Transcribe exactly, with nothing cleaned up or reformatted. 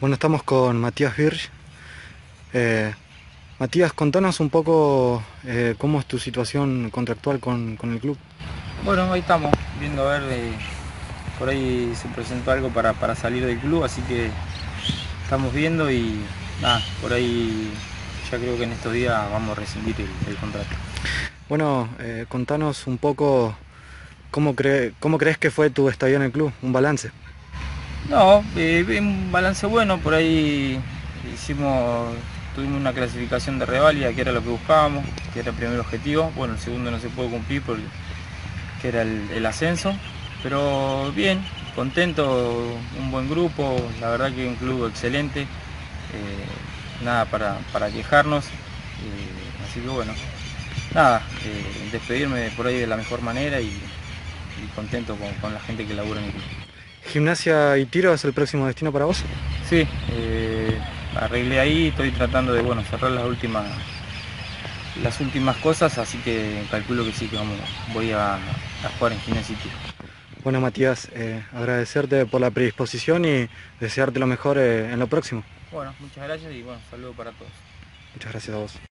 Bueno, estamos con Matías Birch. Eh, Matías, contanos un poco eh, cómo es tu situación contractual con, con el club. Bueno, ahí estamos, viendo a ver, eh, por ahí se presentó algo para, para salir del club, así que estamos viendo y nada, por ahí ya creo que en estos días vamos a rescindir el, el contrato. Bueno, eh, contanos un poco cómo, cre cómo crees que fue tu estadía en el club, un balance. No, eh, un balance bueno, por ahí hicimos, tuvimos una clasificación de reválida que era lo que buscábamos, que era el primer objetivo. Bueno, el segundo no se pudo cumplir porque que era el, el ascenso, pero bien, contento, un buen grupo, la verdad que un club excelente, eh, nada para, para quejarnos, eh, así que bueno, nada, eh, despedirme por ahí de la mejor manera y, y contento con, con la gente que labura en el club. ¿Gimnasia y Tiro es el próximo destino para vos? Sí, eh, arreglé ahí, estoy tratando de bueno, cerrar las últimas las últimas cosas, así que calculo que sí, que vamos, voy a, a jugar en Gimnasia y Tiro. Bueno, Matías, eh, agradecerte por la predisposición y desearte lo mejor eh, en lo próximo. Bueno, muchas gracias y bueno, saludos para todos. Muchas gracias a vos.